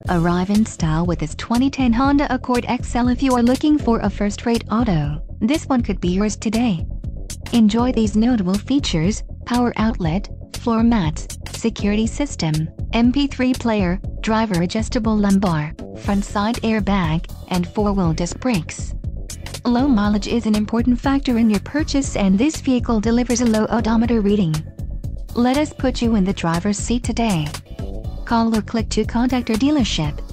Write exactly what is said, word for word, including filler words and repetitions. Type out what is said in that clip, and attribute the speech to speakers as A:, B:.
A: Arrive in style with this twenty ten Honda Accord X L. If you are looking for a first-rate auto, this one could be yours today. Enjoy these notable features: power outlet, floor mats, security system, M P three player, driver adjustable lumbar, front side airbag, and four-wheel disc brakes. Low mileage is an important factor in your purchase, and this vehicle delivers a low odometer reading. Let us put you in the driver's seat today. Call or click to contact our dealership.